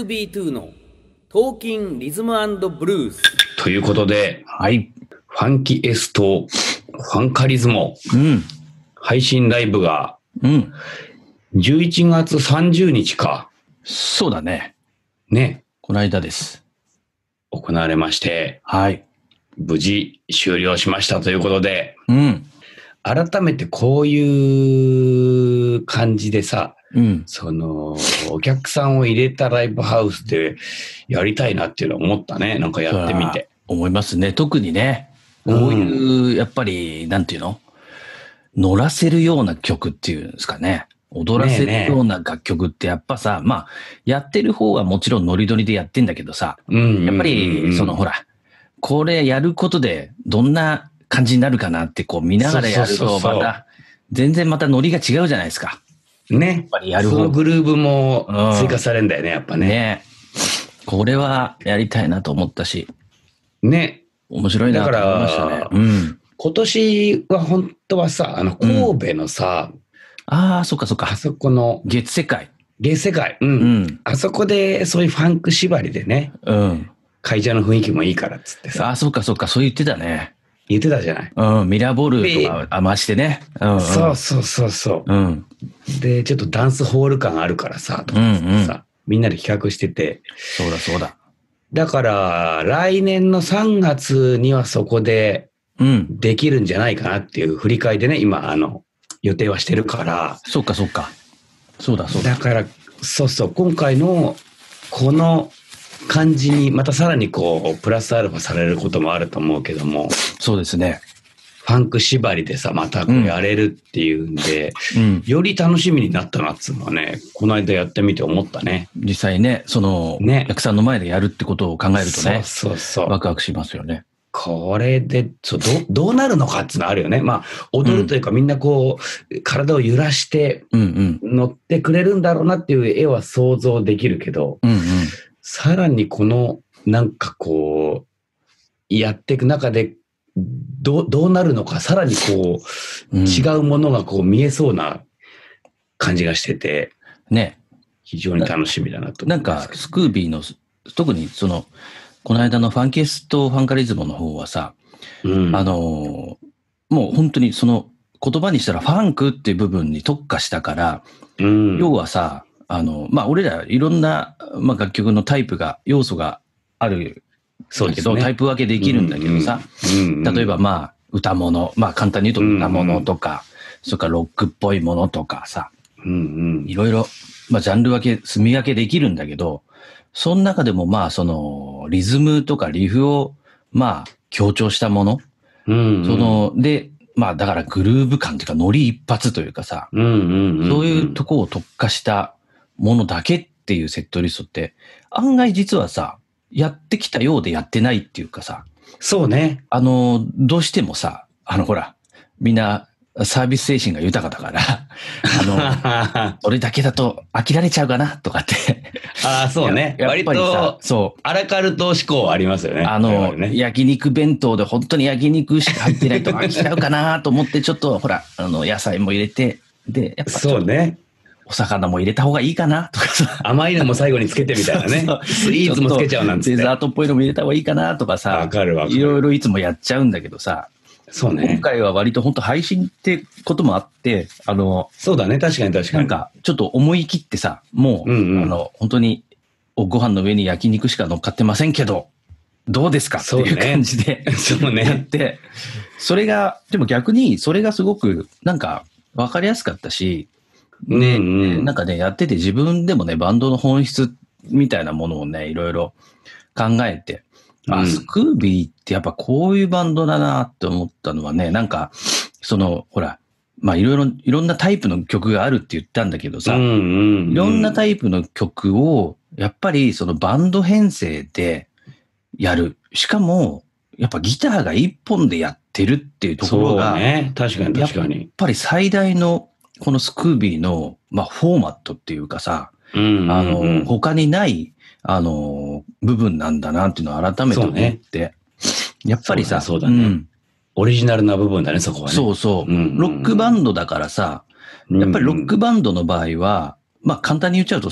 2B2 のトーキンリズム&ブルースということで、 はい。 ファンキエスト、ファンカリズモ、配信ライブが、11月30日か。 そうだね。 ね。 この間です。 行われまして、 はい。 無事終了しましたということで、改めてこういう感じでさ、お客さんを入れたライブハウスでやりたいなっていうのを思ったね。なんかやってみて。 思いますね。特にね、こういう、やっぱり、なんていうの？乗らせるような曲っていうんですかね。踊らせるような楽曲ってやっぱさ、まあ、やってる方はもちろんノリノリでやってんだけどさ、やっぱり、ほら、これやることでどんな感じになるかなってこう見ながらやるとまた、全然またノリが違うじゃないですか。 ね。 やっぱりやる方。 そのグルーブも追加されるんだよね、やっぱね。 ね。これはやりたいなと思ったし。 ね。 面白いなと思いましたね。 だから、今年は本当はさ、神戸のさ、 ああ、そっかそっか。 あそこの、 月世界。 月世界。あそこでそういうファンク縛りでね。会場の雰囲気もいいからっつってさ。 ああ、そっかそっか。そう言ってたね。 言ってたじゃない。 ミラーボールとか回してね。 そう。で、ちょっとダンスホール感あるからさ、とかさ、みんなで企画してて。 そうだそうだ。 だから、来年の3月にはそこで、できるんじゃないかなっていう振り返りでね、今、予定はしてるから。 そっかそっか。そうだそうだ。 だから、今回の、この感じに、またさらにこう、プラスアルファされることもあると思うけども。 そうですね。 ファンク縛りでさ、またこうやれるっていうんで、より楽しみになったなっつうのはね、この間やってみて思ったね。 実際ね、お客さんの前でやるってことを考えるとね、ワクワクしますよね。 これで、どうなるのかっていうのあるよね。まあ、踊るというかみんなこう、体を揺らして乗ってくれるんだろうなっていう絵は想像できるけど、さらにこの、なんかこう、やっていく中で、どうなるのか、さらにこう、違うものがこう見えそうな感じがしてて、 ね。 非常に楽しみだなと思います。 なんか、スクービーの、特にこの間のファンキエストファンカリズムの方はさ、もう本当に言葉にしたらファンクっていう部分に特化したから、要はさ、まあ、俺らいろんな、まあ、楽曲のタイプ要素があるだけど、タイプ分けできるんだけどさ、例えばまあ、歌物、まあ簡単に言うと歌物とか、それからロックっぽいものとかさ、いろいろ、まあジャンル分け、住み分けできるんだけど、その中でもまあリズムとかリフをまあ強調したもの、で、まあだからグルーヴ感というかノリ一発というかさ、そういうとこを特化したものだけっていうセットリストって案外実はさ、やってきたようでやってないっていうかさ。 そうね。 どうしてもさ、ほら、みんなサービス精神が豊かだから、それだけだと飽きられちゃうかなとかって。 ああ、そうね。割と、アラカルト思考ありますよね。 焼肉弁当で本当に焼肉しか入ってないと飽きちゃうかなと思って、ちょっとほら、野菜も入れて、で、やっぱそうね。 お魚も入れた方がいいかなとかさ。 甘いのも最後につけてみたいなね。スイーツもつけちゃうなんて。 デザートっぽいのも入れた方がいいかなとかさ。 わかる。 いろいろいつもやっちゃうんだけどさ。 そうね。 今回は割と本当配信ってこともあって、 そうだね。確かに。 なんか、ちょっと思い切ってさ、もう、本当に、ご飯の上に焼肉しか乗っかってませんけど、どうですかっていう感じで、やって、それが、でも逆に、それがすごく、なんか、わかりやすかったし、で、なんかね、やってて自分でもね、バンドの本質みたいなものをね、いろいろ考えて、スクービーってやっぱこういうバンドだなって思ったのはね、なんか、ほら、まあいろんなタイプの曲があるって言ったんだけどさ、いろんなタイプの曲を、やっぱりバンド編成でやる。しかも、やっぱギターが一本でやってるっていうところが、 そうね、確かに。やっぱり最大のこのスクービーの、まあ、フォーマットっていうかさ、他にない、部分なんだなっていうのを改めて思って、やっぱりさ、 そうだね。オリジナルな部分だね、そこはね。 そう。ロックバンドだからさ、やっぱりロックバンドの場合は、まあ簡単に言っちゃうとさ、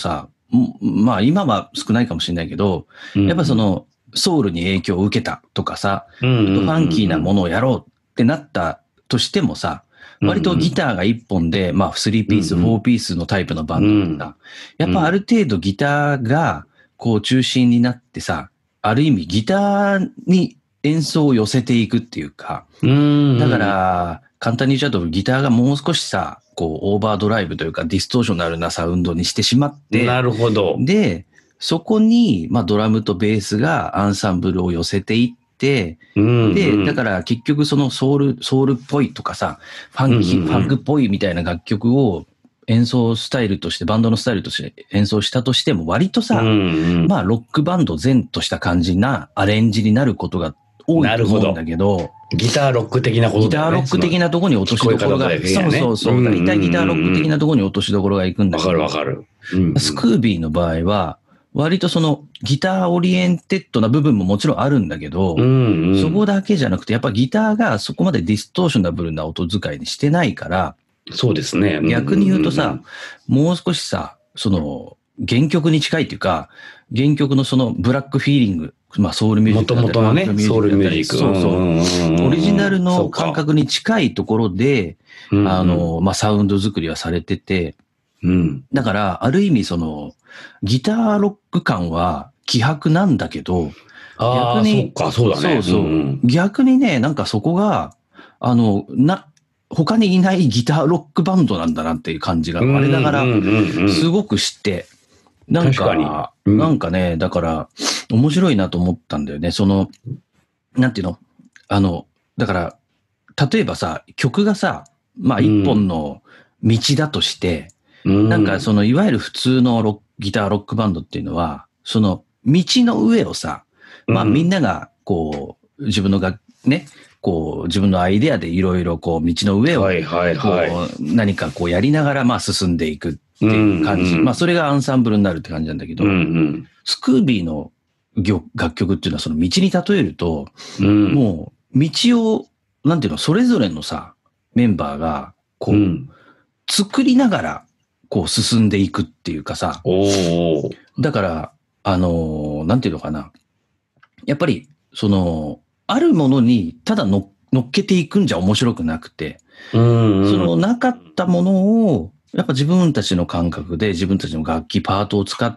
まあ今は少ないかもしれないけど、やっぱそのソウルに影響を受けたとかさ、ファンキーなものをやろうってなったとしてもさ、割とギターが1本で、まあ3ピース、4ピースのタイプのバンドとか、やっぱある程度ギターがこう中心になってさ、ある意味ギターに演奏を寄せていくっていうか、だから簡単に言っちゃうとギターがもう少しさ、こうオーバードライブというかディストーショナルなサウンドにしてしまって、 なるほど。 で、そこに、まあドラムとベースがアンサンブルを寄せていって、で、だから結局そのソウルっぽいとかさ、ファンクっぽいみたいな楽曲を演奏スタイルとして、バンドのスタイルとして演奏したとしても割とさ、まあロックバンド前とした感じなアレンジになることが多いと思うんだけど、 ギターロック的なことだよね。 ギターロック的なところに落としどころが、そう。大体ギターロック的なところに落としどころがいくんだけど、 わかる。 スクービーの場合は、割とそのギターオリエンテッドな部分ももちろんあるんだけど、そこだけじゃなくて、やっぱギターがそこまでディストーショナブルな音使いにしてないから、 そうですね。 逆に言うとさ、もう少しさ、その原曲に近いっていうか、原曲のそのブラックフィーリング、まあソウルミュージックだったり、 元々のね、ソウルミュージック。 そう。オリジナルの感覚に近いところで、まあサウンド作りはされてて、だから、ある意味その、ギターロック感は希薄なんだけど、 逆に、そうだね。 逆にね、なんかそこが、他にいないギターロックバンドなんだなっていう感じが、我ながら、すごく知って、なんかね、だから、面白いなと思ったんだよね。その、なんていうの？だから、例えばさ、曲がさ、まあ一本の道だとして、なんかその、いわゆる普通のギターロックバンドっていうのは、その、道の上をさ、まあみんなが、こう、自分の自分のアイデアでいろいろこう、道の上を、何かこうやりながら、まあ進んでいくっていう感じ。まあそれがアンサンブルになるって感じなんだけど、スクービーの楽曲っていうのはその道に例えると、もう、道を、なんていうの、それぞれのさ、メンバーが、こう、作りながら、こう進んでいくっていうかさ、だから、なんていうのかな。やっぱり、その、あるものにただ乗っけていくんじゃ面白くなくて、そのなかったものを、やっぱ自分たちの感覚で自分たちの楽器、パートを使って、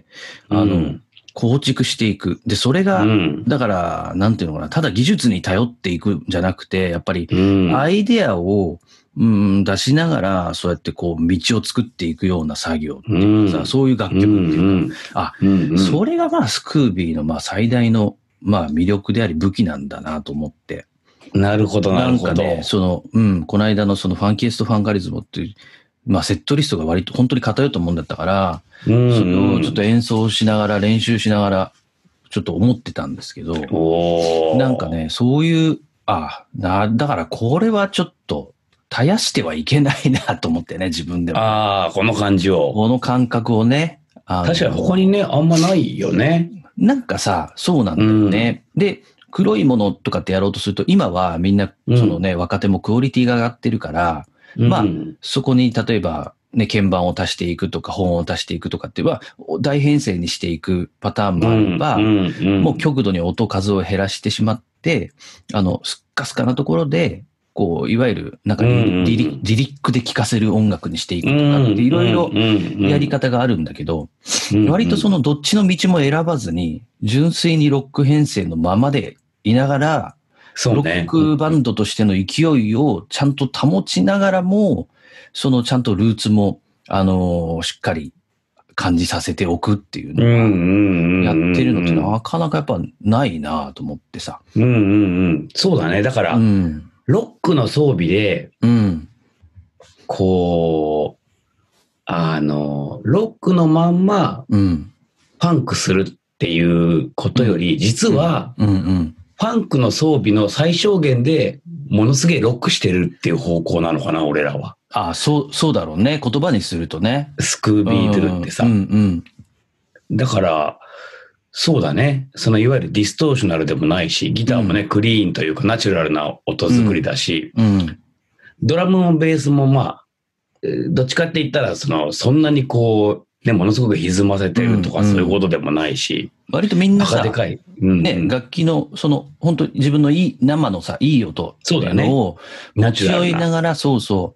構築していく。で、それが、だから、なんていうのかな、ただ技術に頼っていくんじゃなくて、やっぱり、アイデアを、出しながら、そうやってこう、道を作っていくような作業っていうかさ、そういう楽曲っていうか、それがまあ、スクービーのまあ、最大の、まあ、魅力であり武器なんだなと思って。 なるほど、なるほど。 なんかね、この間のそのファンキエストファンカリズムっていう、まあ、セットリストが割と本当に偏ったもんだったから、それをちょっと演奏しながら、練習しながら、ちょっと思ってたんですけど、なんかね、そういう、だからこれはちょっと、絶やしてはいけないなと思ってね、自分でも。 この感じを。 この感覚をね。 確かに他にね、あんまないよね。 なんかさ、そうなんだよね。で、黒いものとかってやろうとすると、今はみんな、そのね、若手もクオリティが上がってるから、まあ、そこに例えば、ね、鍵盤を足していくとか、本を足していくとかっていうのは、大編成にしていくパターンもあれば、もう極度に音数を減らしてしまって、スッカスカなところで、こう、いわゆる、なんかリリックで聴かせる音楽にしていくとかって、いろいろやり方があるんだけど、割とそのどっちの道も選ばずに、純粋にロック編成のままでいながら、ロックバンドとしての勢いをちゃんと保ちながらも、そのちゃんとルーツも、しっかり感じさせておくっていうのが、やってるのってなかなかやっぱないなと思ってさ。 そうだね。だから、ロックの装備で、こう、ロックのまんま、パンクするっていうことより、実は、パンクの装備の最小限でものすげえロックしてるっていう方向なのかな、俺らは。 そうだろうね。言葉にするとね。 スクービードゥってさ。だから、そうだね。そのいわゆるディストーショナルでもないし、ギターもね、クリーンというかナチュラルな音作りだし、ドラムもベースもまあ、どっちかって言ったら、そんなにこう、 ね、ものすごく歪ませてるとかそういうことでもないし。 割とみんなさ、 でかい。 ね、楽器の、本当自分の生のさ、いい音っていうのを持ち寄りながら、そうそう。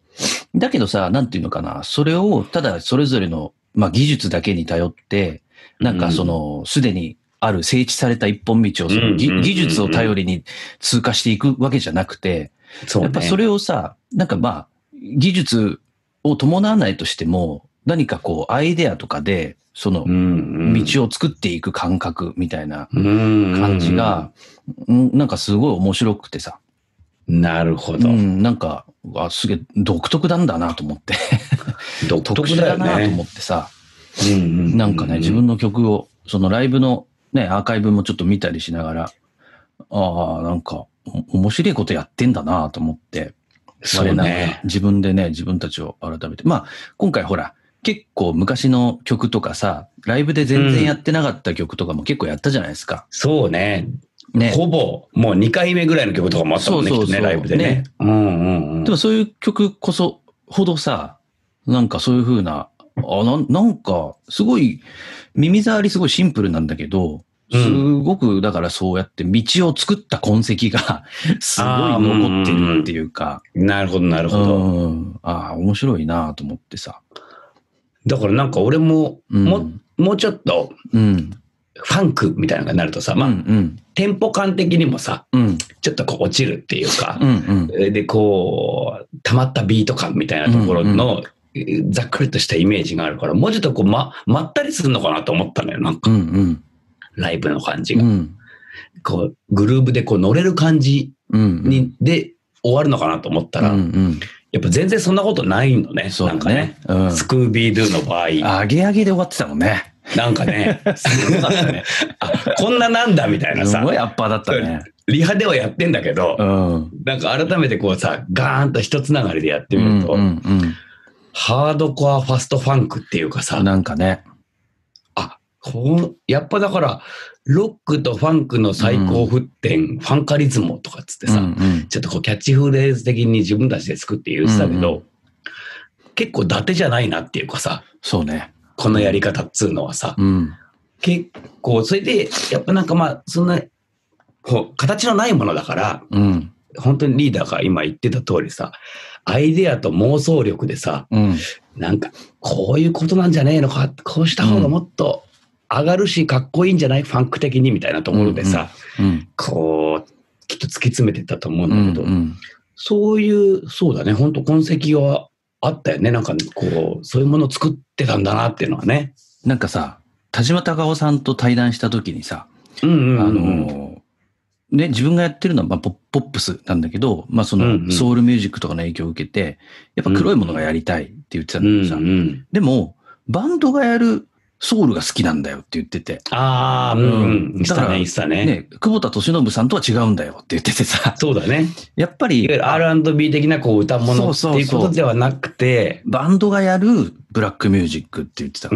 だけどさ、なんていうのかな、それをただそれぞれの、技術だけに頼って、なんかすでにある整地された一本道を、技術を頼りに通過していくわけじゃなくて、やっぱそれをさ、なんか技術を伴わないとしても、何かアイデアとかで、道を作っていく感覚みたいな感じが、なんかすごい面白くてさ。 なるほど。 なんか、すげえ独特なんだなと思って。 独特だよね。 なと思ってさ。なんかね、自分の曲を、ライブのね、アーカイブもちょっと見たりしながら、なんか、面白いことやってんだなと思って。 そうね。 自分でね、自分たちを改めて。今回ほら、結構昔の曲とかさ、ライブで全然やってなかった曲とかも結構やったじゃないですか。 そうね。ほぼ、もう2回目ぐらいの曲とかもあったもんね、そうライブでね。でもそういう曲こそ、ほどさ、なんかそういう風な、なんか、すごい、耳障りすごいシンプルなんだけど、すごく、だからそうやって道を作った痕跡が、すごい残ってるっていうか。 なるほど、なるほど。 面白いなと思ってさ。 だからなんか俺も、もうちょっと、ファンクみたいなのがなるとさ、テンポ感的にもさ、ちょっと落ちるっていうか、で、溜まったビート感みたいなところの、ざっくりとしたイメージがあるから、もうちょっとまったりするのかなと思ったのよ、なんか。ライブの感じが。グルーブで乗れる感じで終わるのかなと思ったら、やっぱ全然そんなことないのね。なんかね。スクービードゥの場合。 アゲアゲで終わってたもんね。 なんかね。すごかったね。こんななんだみたいなさ。 すごいアッパーだったね。 リハではやってんだけど、なんか改めてさ、ガーンと一つながりでやってみると、ハードコアファストファンクっていうかさ。 なんかね。 やっぱだから、ロックとファンクの最高沸点、ファンカリズモとかっつってさ、ちょっとキャッチフレーズ的に自分たちで作って言ってたけど、結構伊達じゃないなっていうかさ、 そうね。 このやり方っつうのはさ、結構、それで、やっぱなんかそんな、形のないものだから、本当にリーダーが今言ってた通りさ、アイデアと妄想力でさ、なんか、こういうことなんじゃねえのか、こうした方がもっと、上がるし、かっこいいんじゃないファンク的にみたいなところでさ、きっと突き詰めてったと思うんだけど、そうだね、本当痕跡はあったよね。なんかそういうものを作ってたんだなっていうのはね。 なんかさ、田島隆夫さんと対談した時にさ、自分がやってるのはポップスなんだけど、ソウルミュージックとかの影響を受けて、やっぱ黒いものがやりたいって言ってたんだけどさ、でも、バンドがやるソウルが好きなんだよって言ってて。だからね、久保田利伸さんとは違うんだよって言っててさ。 そうだね。 やっぱり。 いわゆる R&B 的な歌物っていうことではなくて。 バンドがやるブラックミュージックって言ってたから、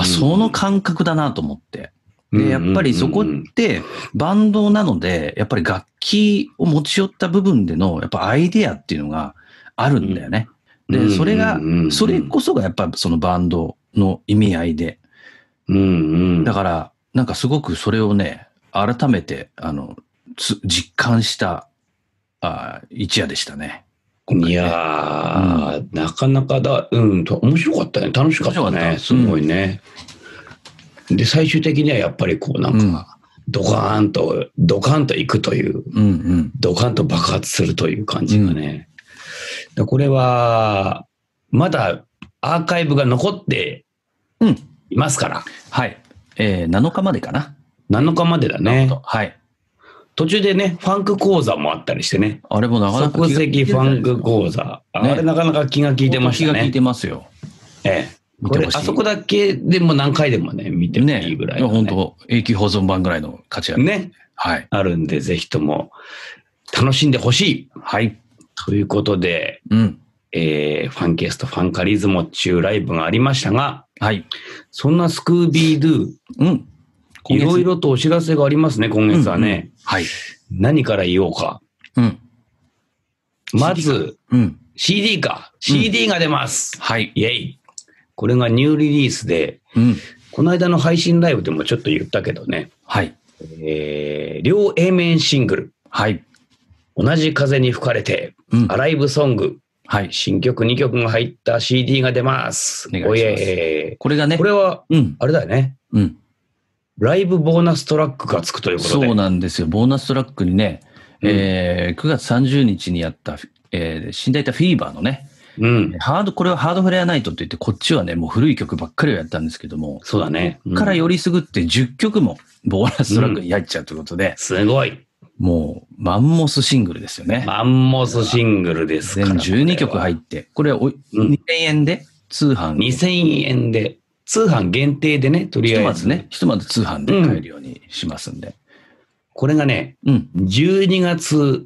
その感覚だなと思って。で、やっぱりそこってバンドなので、やっぱり楽器を持ち寄った部分での、やっぱアイデアっていうのがあるんだよね。で、それこそがやっぱそのバンドの意味合いで。だから、なんかすごくそれをね、改めて、実感した、一夜でしたね。 いやー、なかなか面白かったね。楽しかったね。すごいね。で、最終的にはやっぱりなんか、ドカーンといくという、ドカーンと爆発するという感じがね。これは、まだアーカイブが残っていますから。 はい。7日までかな。 7日までだね。 はい。 途中でね、ファンク講座もあったりしてね。 あれもなかなか即席ファンク講座。あれなかなか気が利いてましたね。 気が利いてますよ。 これ、あそこだけでも何回でもね、見てもいいぐらい、 本当永久保存版ぐらいの価値ある。 ね。はい。あるんで、ぜひとも楽しんでほしい。 はい。ということで、ファンケストファンカリズモ中ライブがありましたが、 はい。 そんなスクービードゥ、いろいろとお知らせがありますね、今月はね。 はい。 何から言おうか。まず、CD か。CD が出ます。 はい。 イェイ。 これがニューリリースで、この間の配信ライブでもちょっと言ったけどね。 はい。 両 A 面シングル。 はい。 同じ風に吹かれて、アライブソング。はい。新曲2曲が入った CD が出ます。 お願いします。これがね。 これは、あれだよね。ライブボーナストラックがつくということで。 そうなんですよ。ボーナストラックにね、9月30日にやった、新大田フィーバーのね、これはハードフレアナイトって言って、こっちはね、もう古い曲ばっかりをやったんですけども。 そうだね。 こっからよりすぐって10曲もボーナストラックに入っちゃうということで。 すごい。 もう、マンモスシングルですよね。 マンモスシングルですから。 全12曲入って、これは2000円で通販。 2000円で、通販限定でね、とりあえず。 ひとまず通販で買えるようにしますんで。 これがね、12月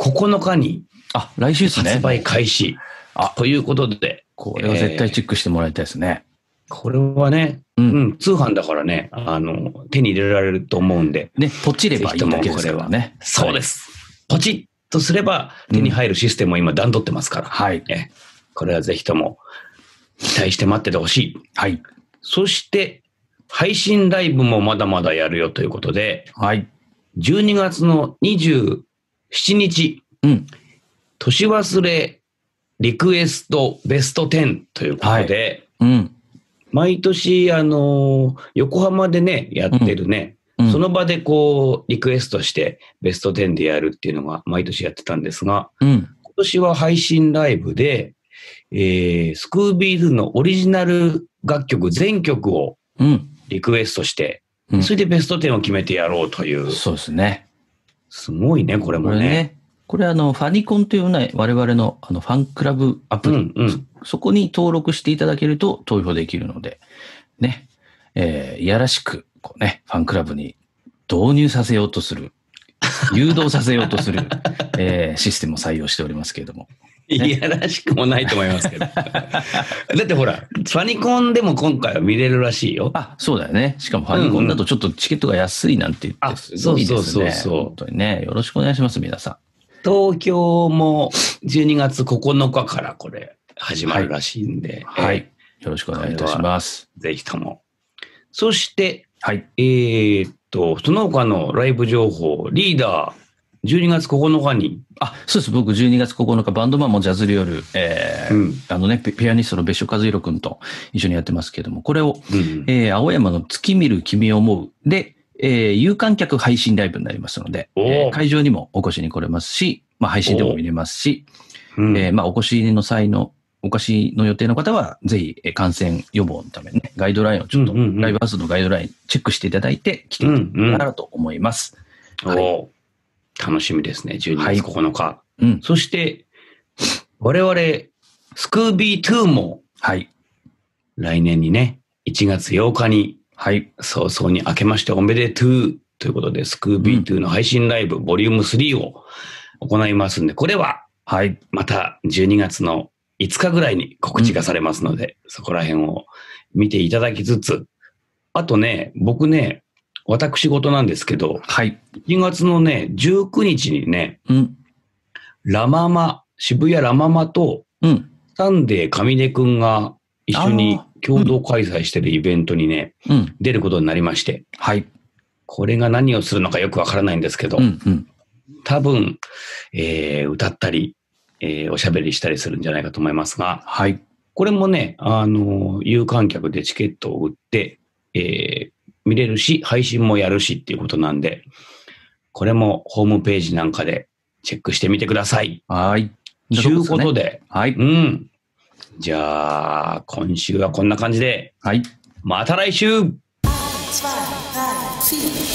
9日に、 来週ですね。 発売開始。ということで。 これは絶対チェックしてもらいたいですね。 これはね、通販だからね、手に入れられると思うんで。 ね、ポチればいいだけですからね。 そうです。ポチッとすれば手に入るシステムを今段取ってますから。 はい。 これはぜひとも期待して待っててほしい。 はい。 そして、配信ライブもまだまだやるよということで、 はい。 12月の27日、年忘れリクエストベスト10ということで、毎年、横浜でね、やってるね、その場でこう、リクエストしてベスト10でやるっていうのが毎年やってたんですが、今年は配信ライブで、スクービーズのオリジナル楽曲全曲をリクエストして、それでベスト10を決めてやろうという。 そうですね。 すごいね、これもね。 これファニコンというね、我々のファンクラブアプリ、そこに登録していただけると投票できるので、ね、いやらしく、こうね、ファンクラブに導入させようとする、誘導させようとする、システムを採用しておりますけれども。 いやらしくもないと思いますけど。だってほら、ファニコンでも今回は見れるらしいよ。 そうだよね。しかもファニコンだとちょっとチケットが安いなんて言って、すごいですね。本当にね。よろしくお願いします、皆さん。 東京も12月9日からこれ始まるらしいんで。 はい。よろしくお願いいたします。 ぜひとも。そして、 はい。 その他のライブ情報、リーダー、12月9日に。 そうです。僕12月9日、バンドマンもジャズリオル、ピアニストの別所和弘くんと一緒にやってますけども、これを、青山の月見る君を思うで、有観客配信ライブになりますので、会場にもお越しに来れますし、配信でも見れますし、お越しの予定の方は、ぜひ感染予防のためにね、ガイドラインをちょっと、ライブハウスのガイドラインチェックしていただいて、来ていただけたらと思います。 楽しみですね、12月9日。そして、我々、スクービー2も、来年にね、1月8日に、早々に明けましておめでとうということで、スクービー2の配信ライブ、ボリューム3を行いますんで、これは、また12月の5日ぐらいに告知がされますので、そこら辺を見ていただきつつ、あとね、僕ね、私事なんですけど、1月のね、19日にね、渋谷ラママと、サンデー上出くんが一緒に共同開催してるイベントにね、出ることになりまして、これが何をするのかよくわからないんですけど、多分、歌ったり、おしゃべりしたりするんじゃないかと思いますが、これもね、有観客でチケットを売って、見れるし、配信もやるしっていうことなんで、これもホームページなんかでチェックしてみてください。ということで、じゃあ、今週はこんな感じで、また来週